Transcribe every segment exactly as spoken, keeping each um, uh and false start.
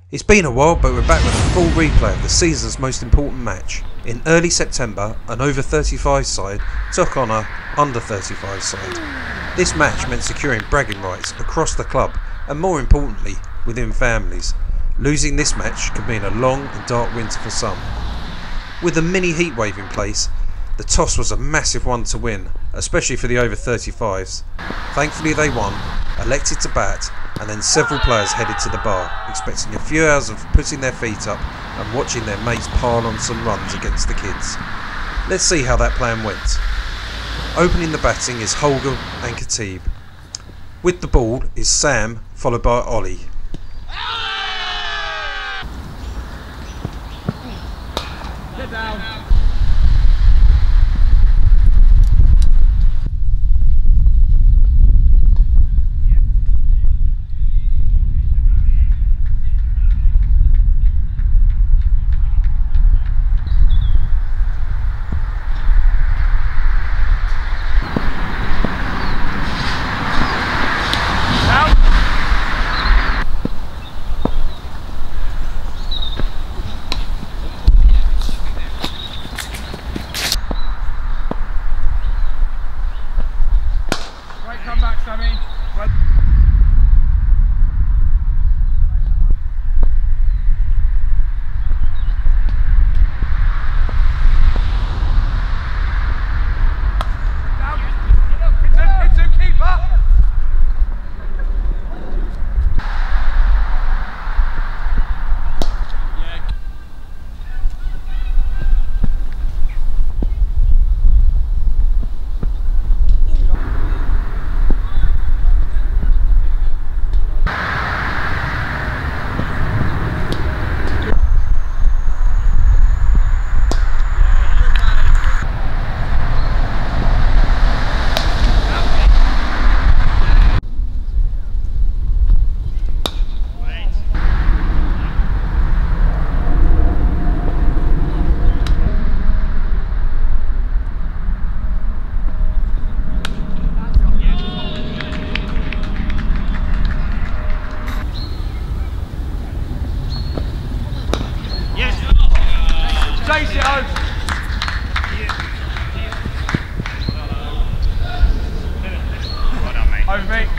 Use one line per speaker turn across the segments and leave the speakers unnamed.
It's been a while, but we're back with a full replay of the season's most important match. In early September, an over thirty-five side took on a under thirty-five side. This match meant securing bragging rights across the club and, more importantly, within families. Losing this match could mean a long and dark winter for some. With a mini heatwave in place, the toss was a massive one to win, especially for the over thirty-fives. Thankfully they won, elected to bat, and then several players headed to the bar, expecting a few hours of putting their feet up and watching their mates pile on some runs against the kids. Let's see how that plan went. Opening the batting is Holger and Khatib. With the ball is Sam, followed by Ollie.
Get down. Come back, Sammy. Right. Down. It's a, it's a keeper. Yeah. Chase it home.
Well done, mate.
Over me.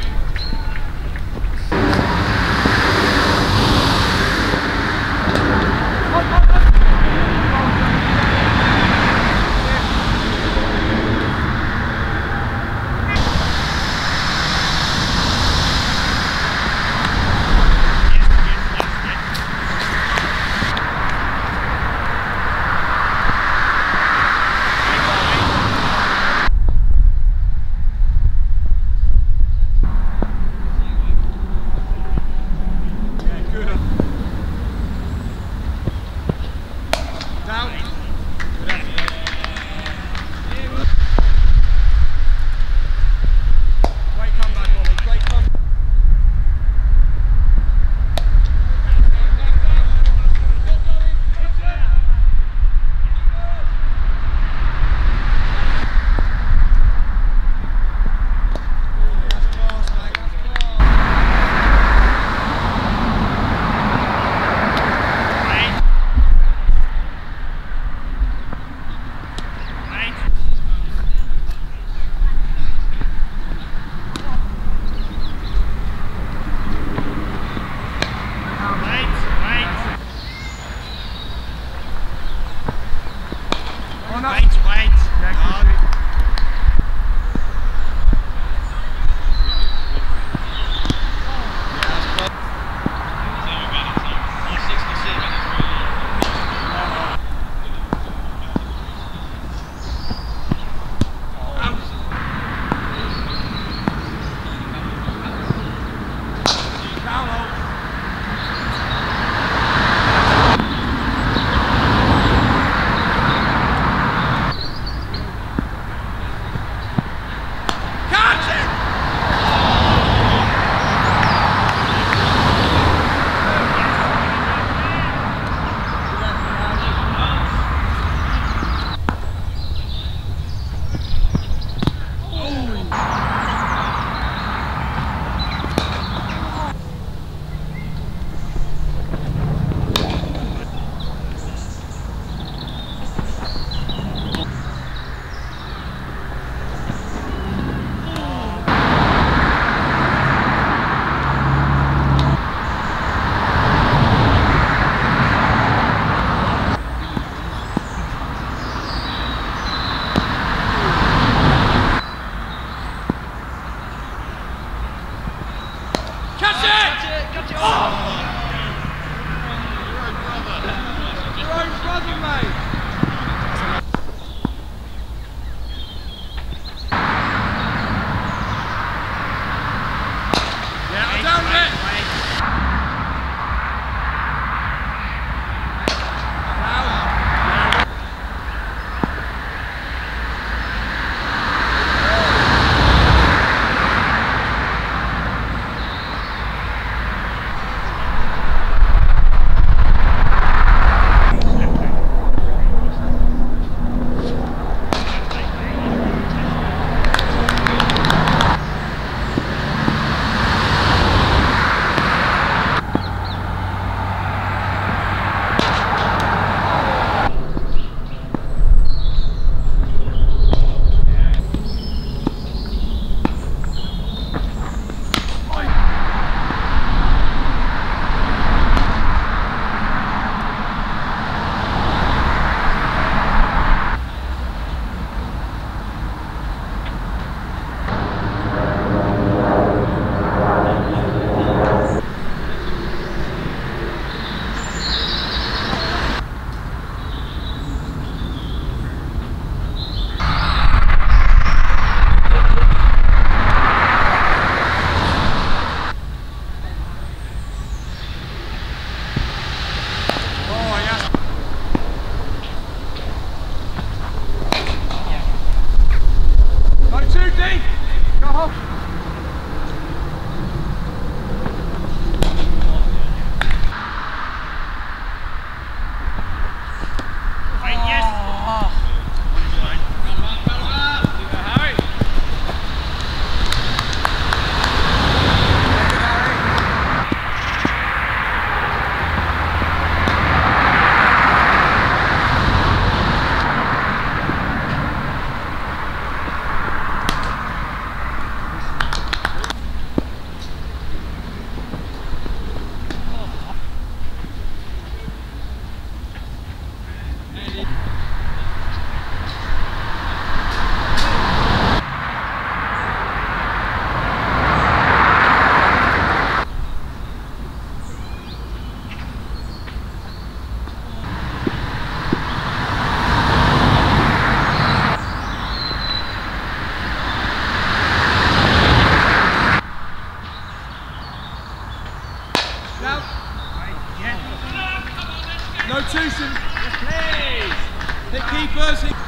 No twosome. Yes, please. Hit keepers. Hit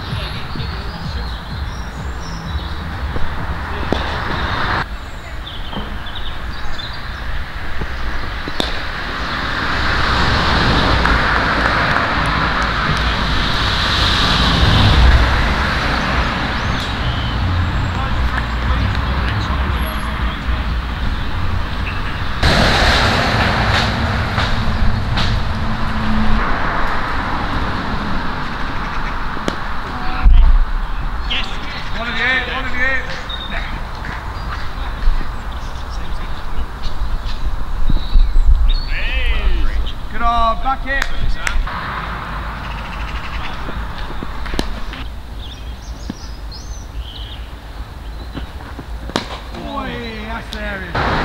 back it. Boy, that's there.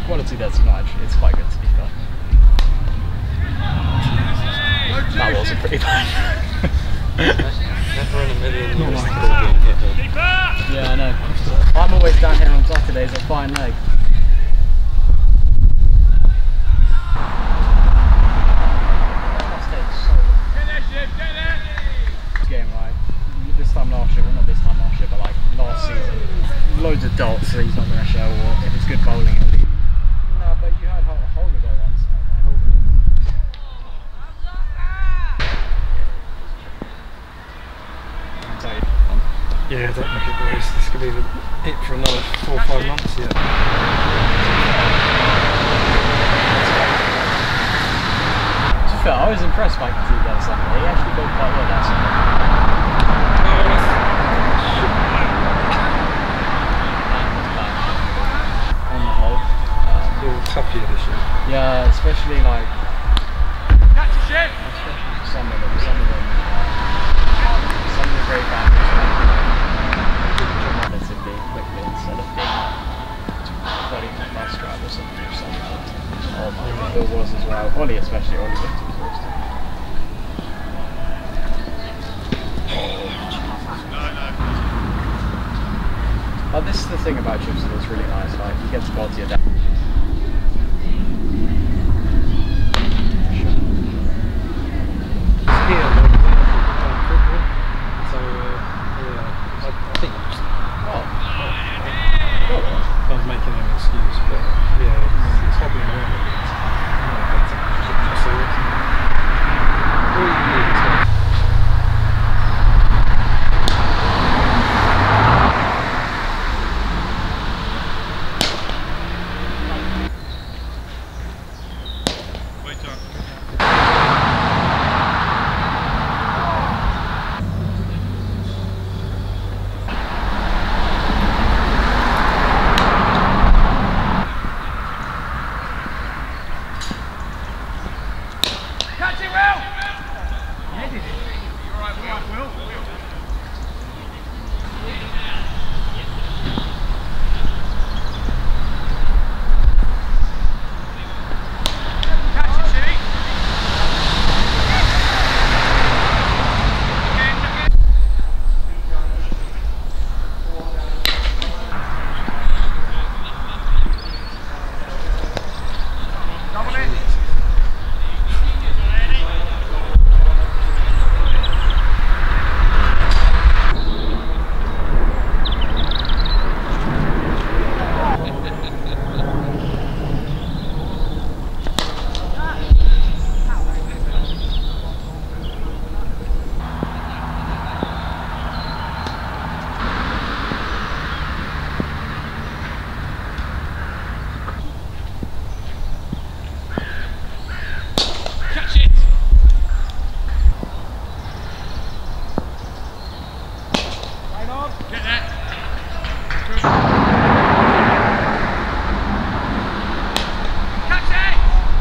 quality that's not actually, it's quite good to be fair. That wasn't pretty bad.
Never in a million years.
Yeah, I know. I'm always down here on Saturdays at Fine Leg. Game, like this time last year, well not this time last year, but like last season, loads of dots, so he's not going to show, or if it's good bowling, it'll be. No, but you had a holiday once.
Yeah, don't look at boys. This could be the, it for another four or five months yet.
To be fair, I was impressed by Katiba that Sunday. He actually bowled quite well that Sunday. On the whole, um,
It was tough year this year.
yeah, especially like
Catch a ship!
especially some of them, some of them, uh, some of the great batters relatively quickly instead of being thirty minute bus drive or something or something. Oh my god, Bill was as well. Ollie especially, Ollie looked exhausted. But this is the thing about Chipson that's really nice, like you get to bowl to your dad.
So, uh, yeah, I, I think
Oh.
I was making an excuse, but yeah, it's hobbling around a bit. Yeah, but so it's really tough.
Catch it, Will! You headed it. You're alright, Will. Will. Will. Catch it, Jimmy. Again, again. Double it. Catch it! Right on. Get that. Good. Catch it!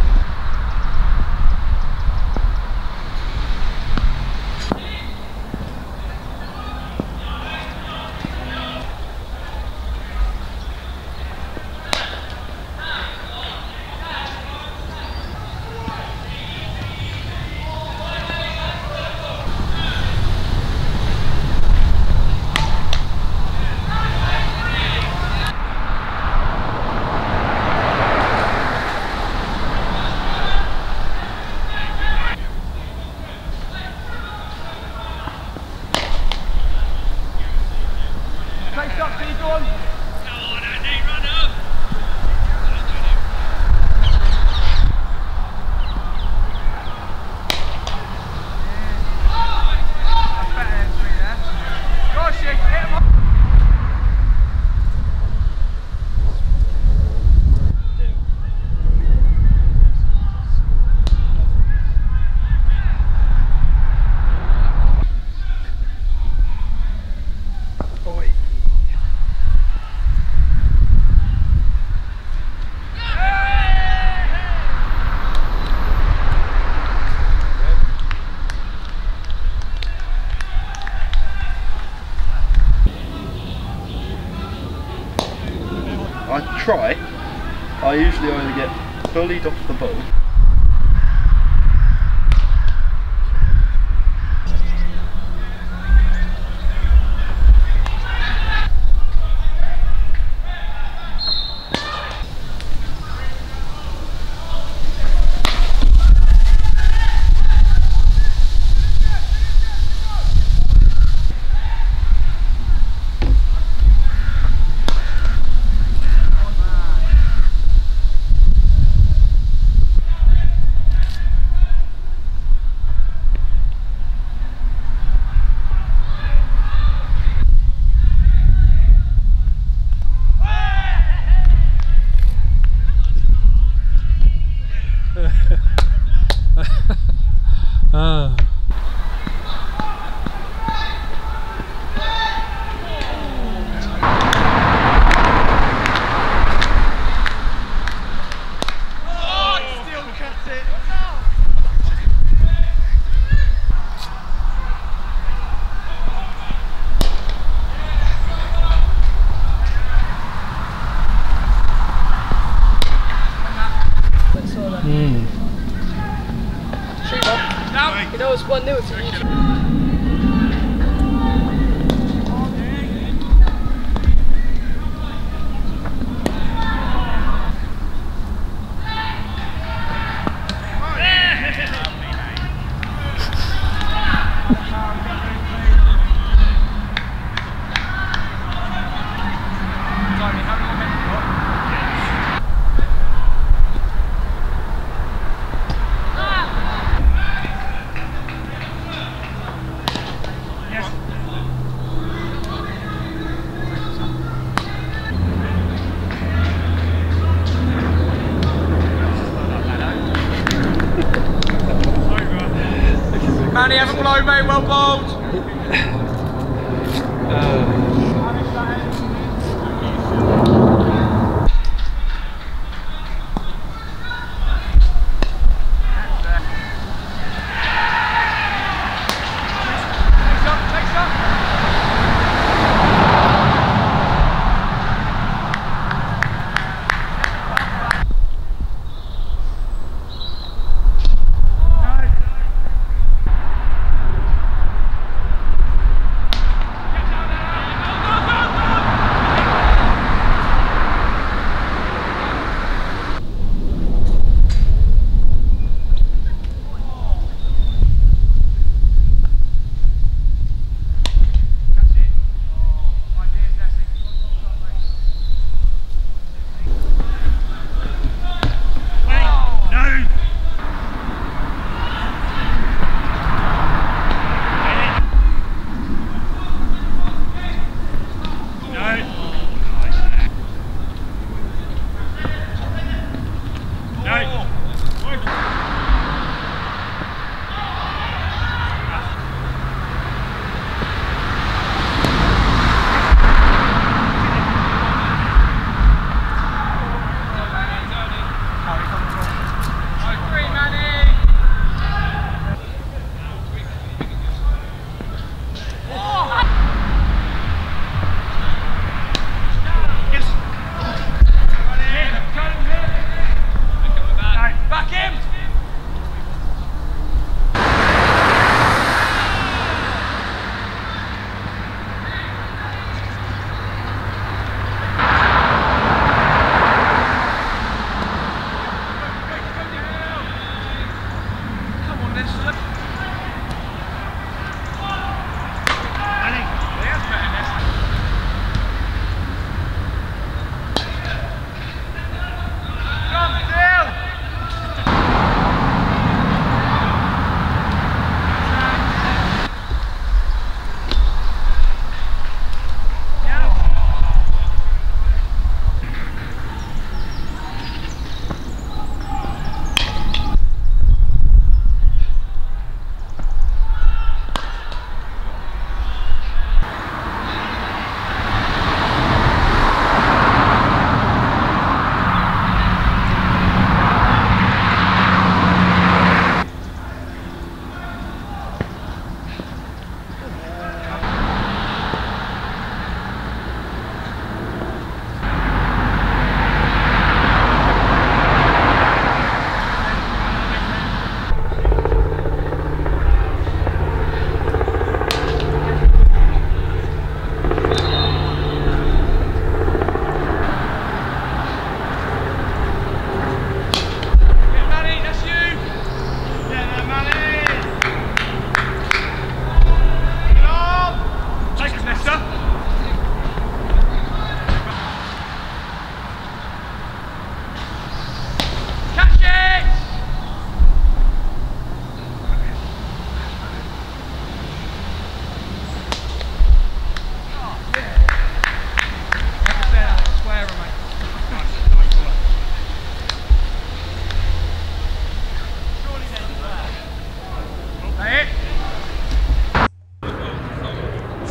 Take up, Steve, go on. That's better than three there. Go on, Shig, hit him up.
Oi.
I try.
I usually either get bullied off the ball.
Ah. Mm.
You know, it's one nil to you.
Manny, have a blow, mate, well bowled.
uh.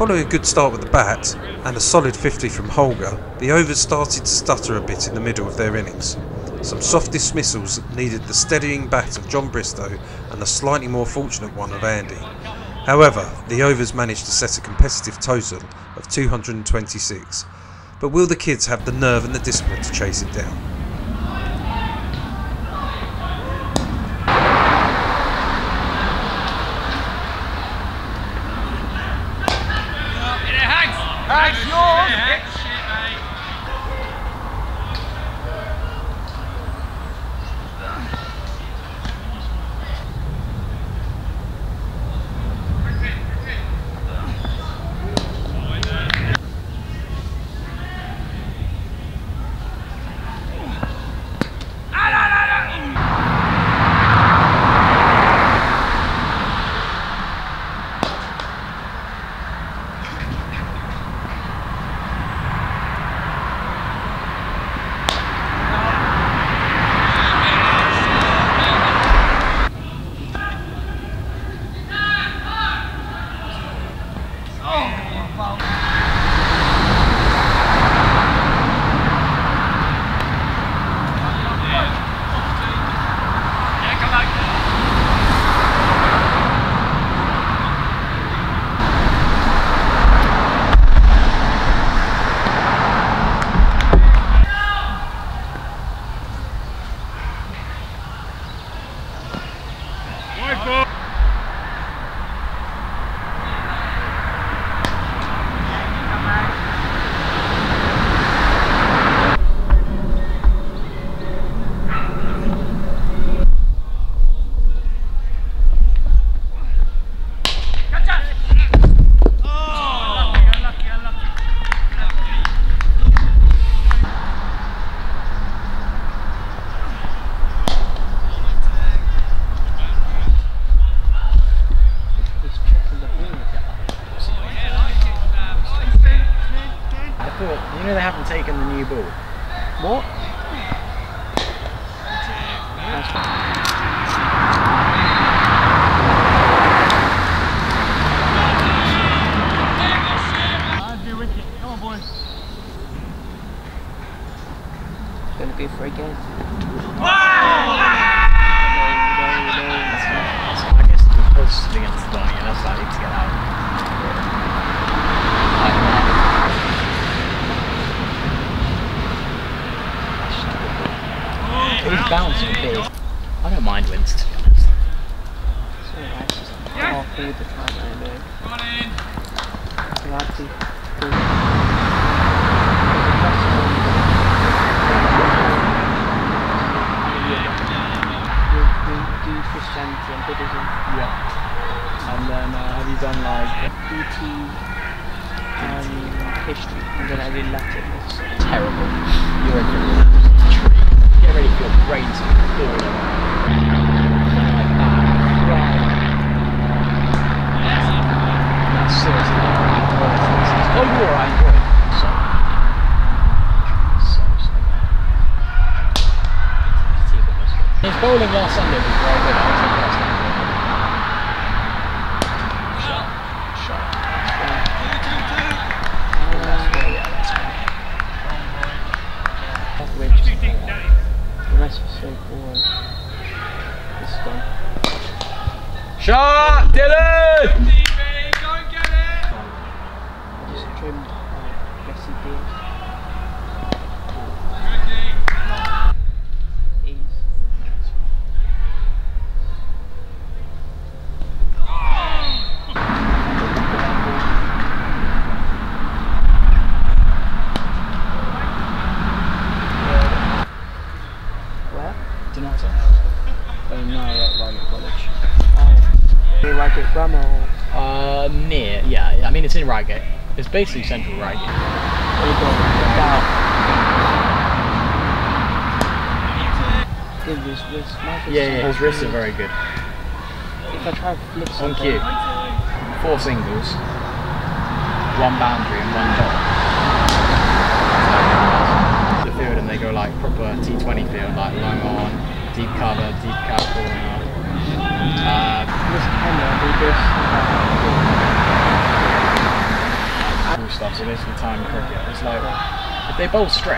Following a good start with the bat and a solid fifty from Holger, the overs started to stutter a bit in the middle of their innings. Some soft dismissals needed the steadying bat of John Bristow and the slightly more fortunate one of Andy. However, the overs managed to set a competitive total of two hundred twenty-six. But will the kids have the nerve and the discipline to chase it down?
That's yours!
You know they haven't taken the new ball. What?
Come on, boys.
It's gonna be for a game.
So I guess the post against Donny, and that's why I need to get out. He's bouncing big. I don't mind wins, to be honest.
It's alright, it's just half all the time, I know.
Come on in.
So I'd be cool. We do Christianity and Buddhism.
Yeah. And then uh, have you done like
B T and history, and then I did Latin. It's
terrible? You're a tree. Get ready for your brains to fall over. Like that. Right. That's seriously like oh, you're alright, enjoy it. So, so, so bad. His bowling last Sunday was very good. I was impressed. Shut. Shut. Yeah, that's fine.
which the rest was so boring. This one.
Shot! Dylan!
Go and get it!
I just trimmed like Bessie beard. Ease. Where?
Donato. Oh no, at Reigate College.
Oh. Do you like it grammar or?
Uh, near, yeah. I mean, it's in Reigate. It's basically central Reigate.
What are you doing? Down. Good, his wrist. My
Yeah, yeah, his wrists are
good.
very good.
If I try to flip
On
something.
cue. Four singles, one boundary and one dot. The field and they go like proper T twenty field, like long on, deep cover, deep cap corner. Uh,
This camera, do this.
stuff, so basically time cricket. It's like, if they bowl straight,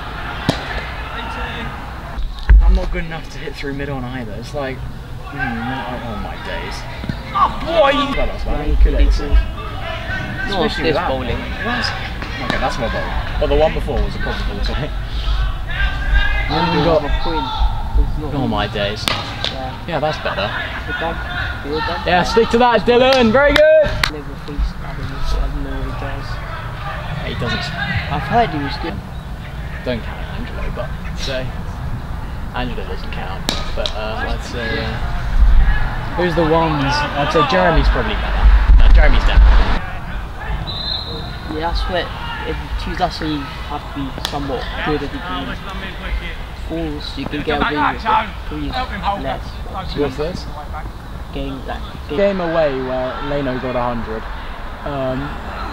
I'm not good enough to hit through mid on either. It's like, mm, oh my days. Oh boy! Well, that's bad. You could ace it.
No, it's this bowling.
That's, okay, that's more bowling. But the one before was a proper ball to hit.
And you got a point.
Oh my days.
Yeah,
yeah that's better.
Good done.
Yeah, stick to that, Dylan. Very good.
Never faced Adam, so I don't know what he does.
Yeah, he doesn't.
I've heard he was good.
Don't count Angelo, but say Angelo doesn't count. But uh, I'd say uh, who's the ones? I'd say Jeremy's probably better. No, Jeremy's down.
Yeah, that's what. If you that's where you have to be somewhat good at the game. Falls, you can get away with it. Three is less.
What's this?
Game that game.
Game away where Leno got a hundred. Um,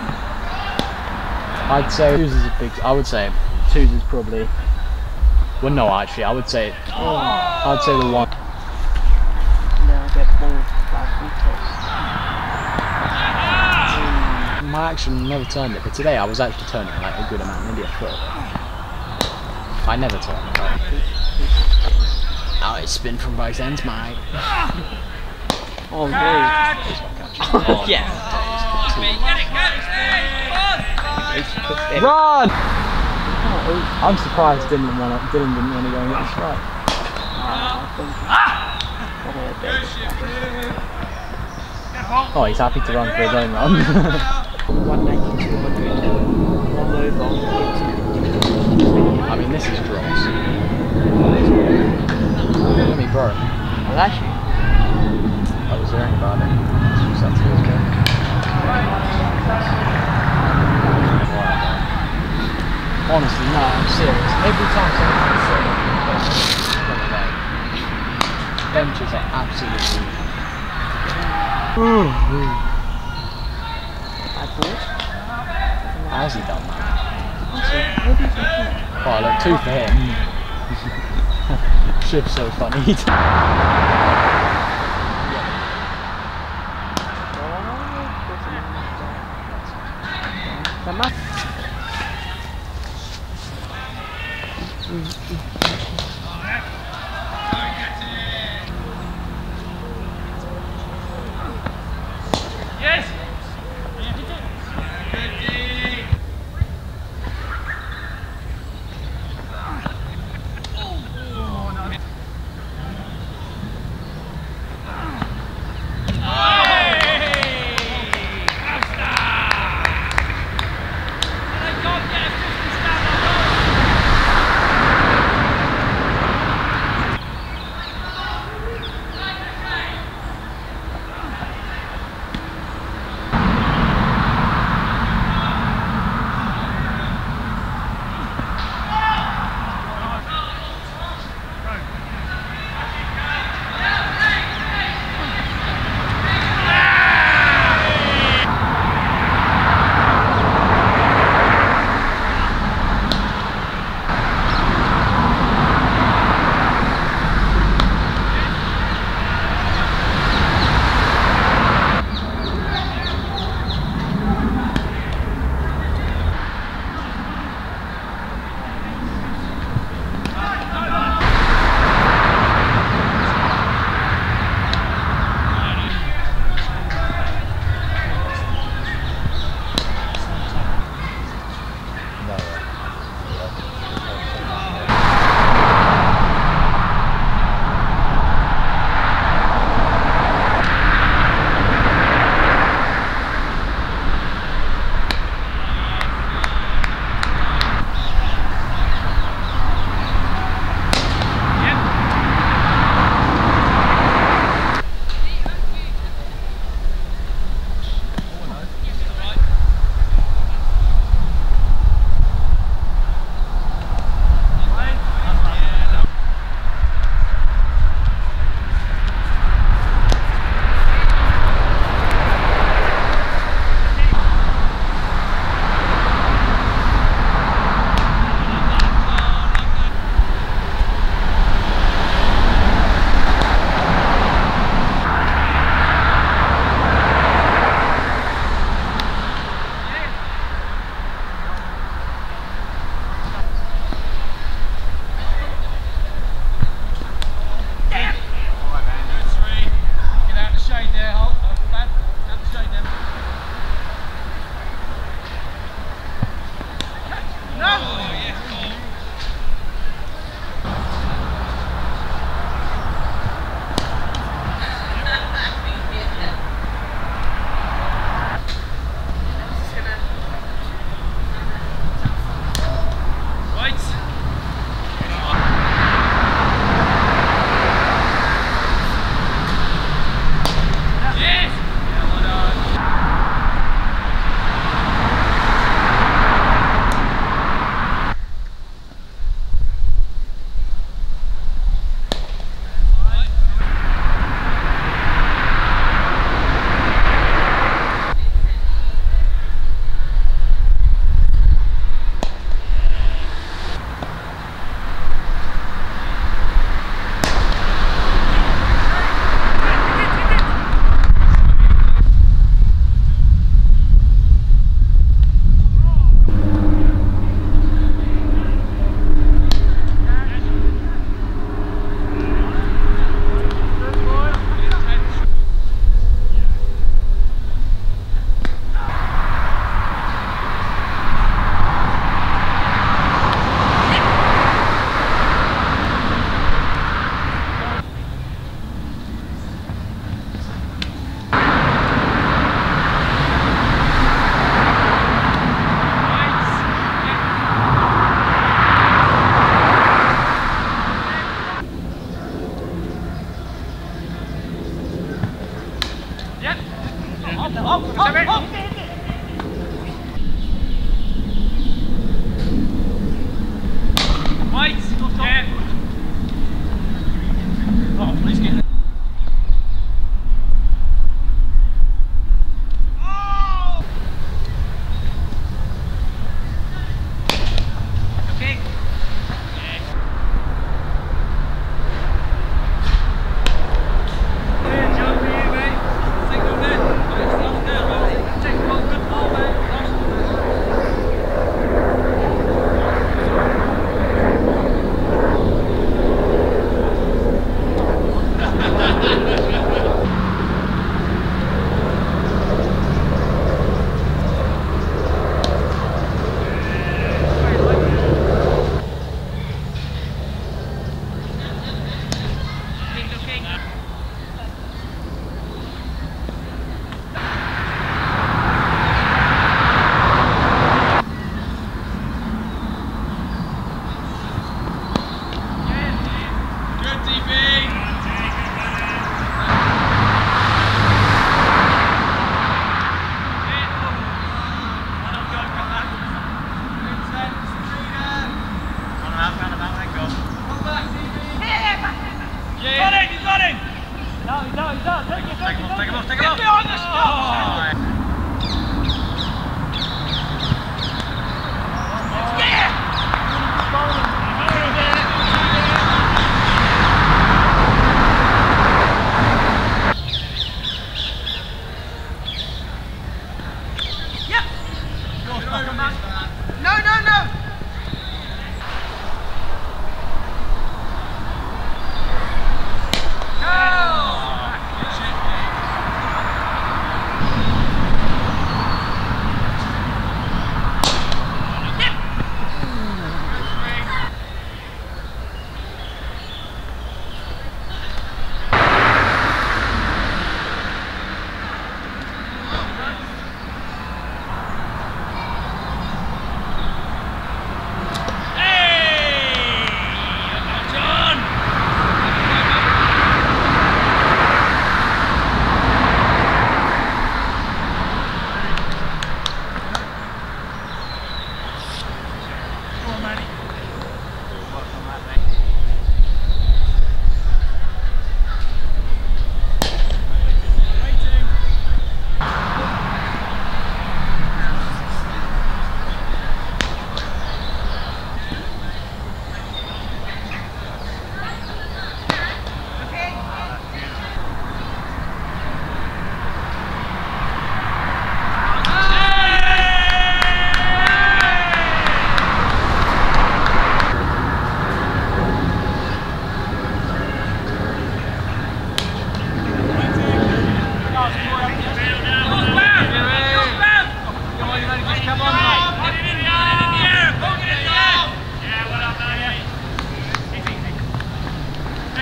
I'd say twos is a big. I would say twos is probably. Well, no, actually, I would say. Oh, I'd say the one.
Then I get more like retest.
My action never turned it, but today I was actually turning like a good amount, maybe a foot. I never turn it. Right? Oh, it's spin from both ends, mate.
Oh no!
Oh,
yeah.
Run! I'm surprised Dylan won it. Dylan didn't want to go and get the strike. Oh, he's happy to run for his own run.
one ninety, two hundred. One over.
I mean, this is dross. Let me bro.
Oh, that's you.
I was hearing about it. Sounds good. Honestly, no, I'm serious. Every time someone says something, benches are absolutely.
I bought.
How has he done that?
What do you think?
Oh, look, two for him. Shiv's so funny.
Yes!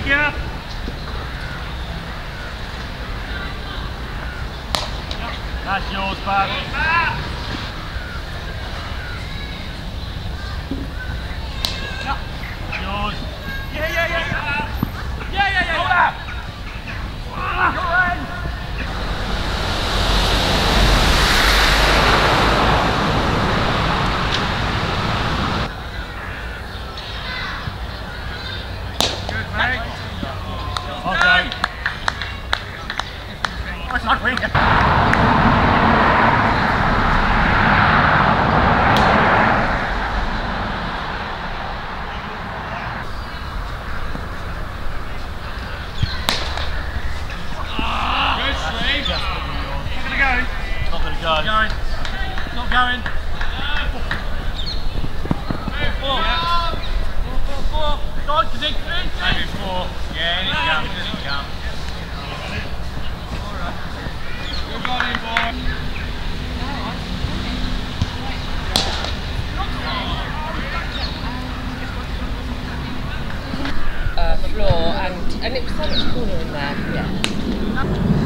you. That's yours, Bab. Yours. Yeah, yeah, yeah, yeah. Yeah, yeah, yeah. Hold up. Ah. Good, mate. Okay. What's my finger? Not going. Not going. Four. Yeah. Four, four, four. Go on, to dig three. Maybe four. Yeah, it counts. It counts. All right. Good morning, boy.
Uh, floor and and it was so much cooler in there. Yeah.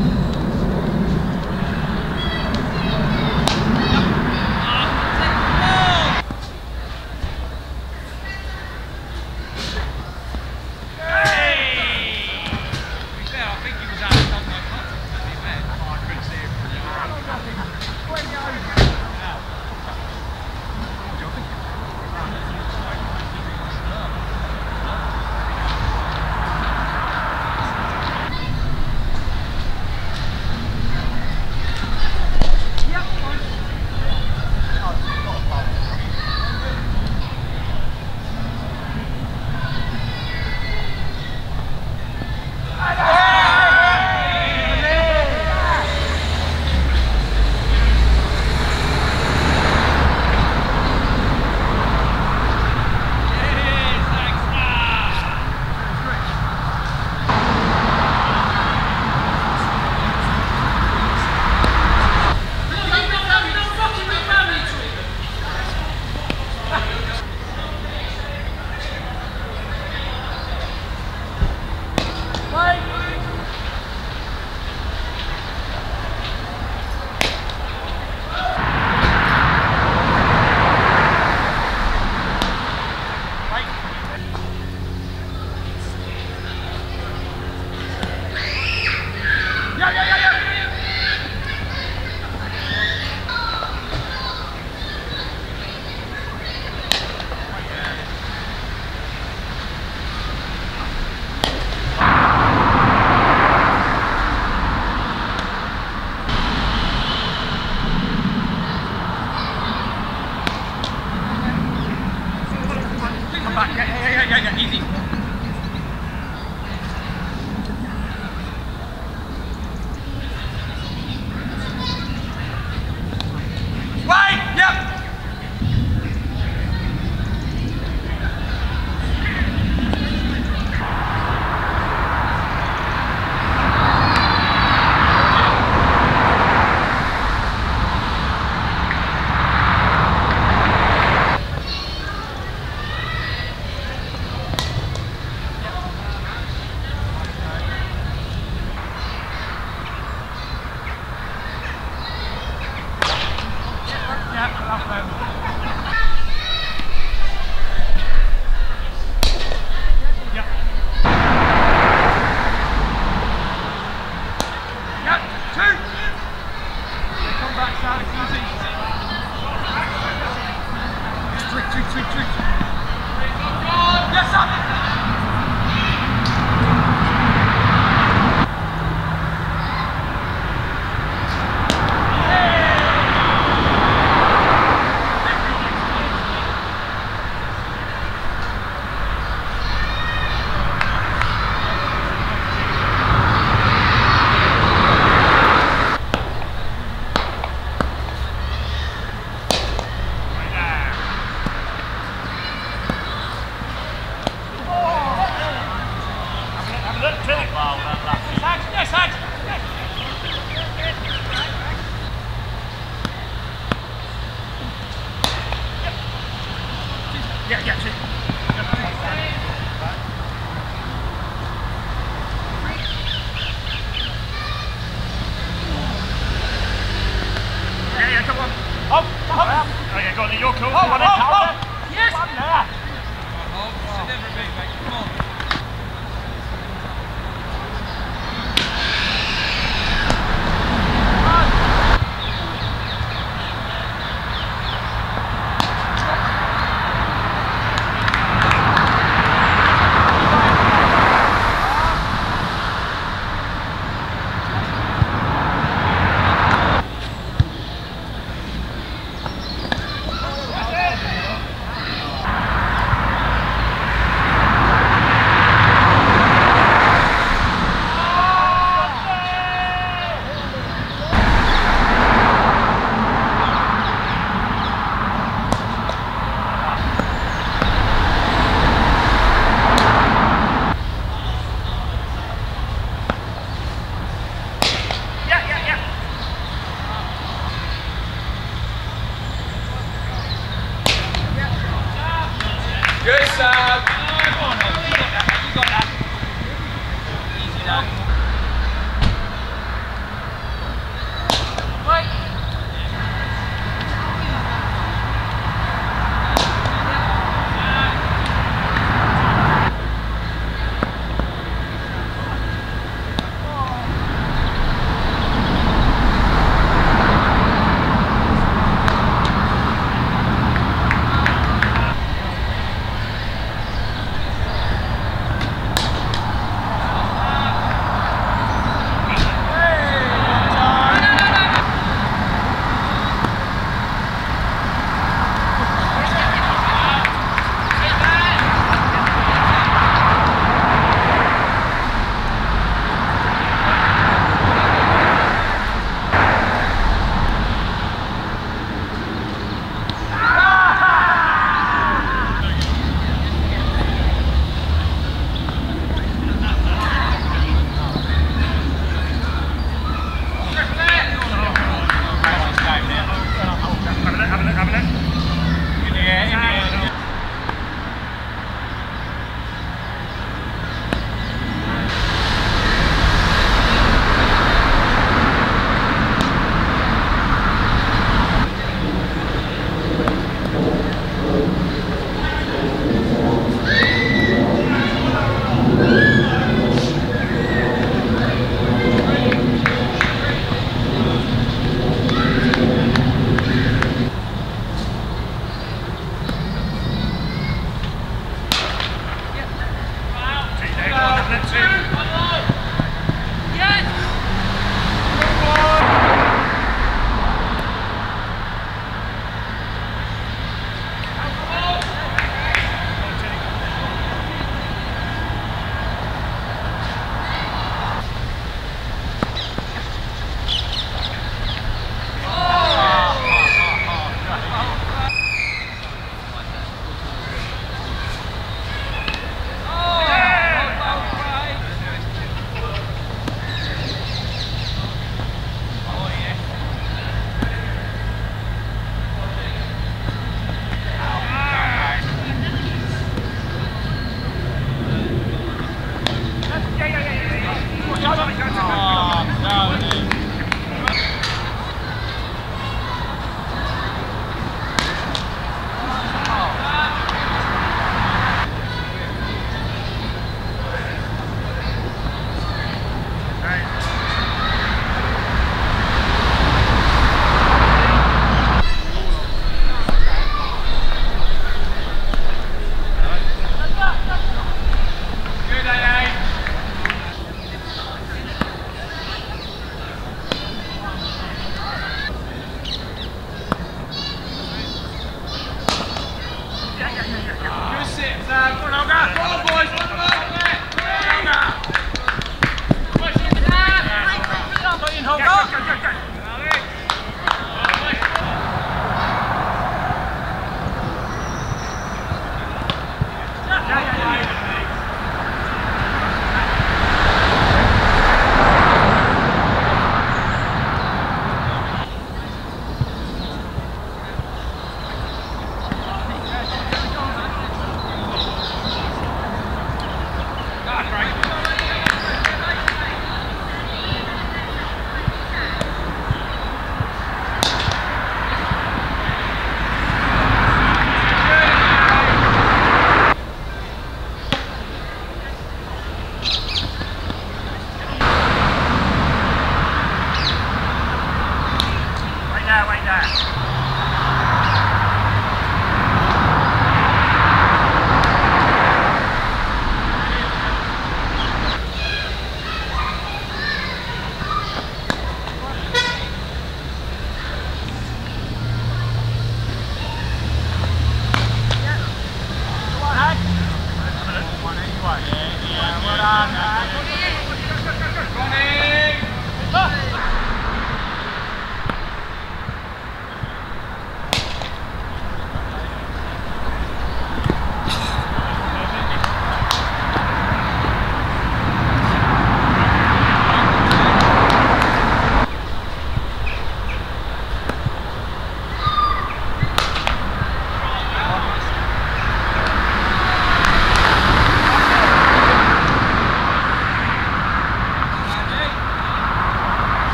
way. Yeah, well done. Running.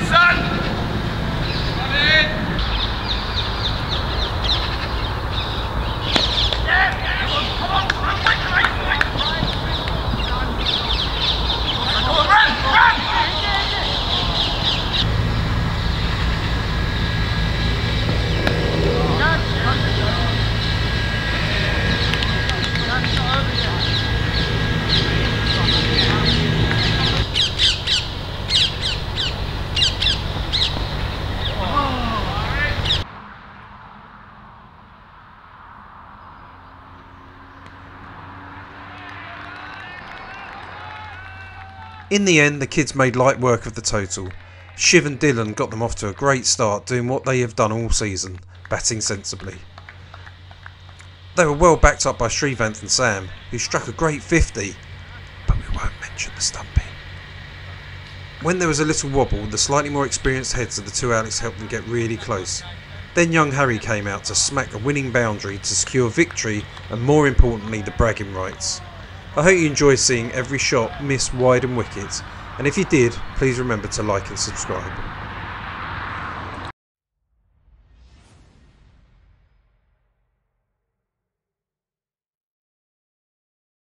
In the end, the kids made light work of the total. Shiv and Dylan got them off to a great start, doing what they have done all season, batting sensibly. They were well backed up by Srivanth and Sam, who struck a great fifty, but we won't mention the stumping. When there was a little wobble, the slightly more experienced heads of the two Alex helped them get really close. Then young Harry came out to smack a winning boundary to secure victory and, more importantly, the bragging rights. I hope you enjoy seeing every shot miss wide and wicket, and if you did, please remember to like and subscribe.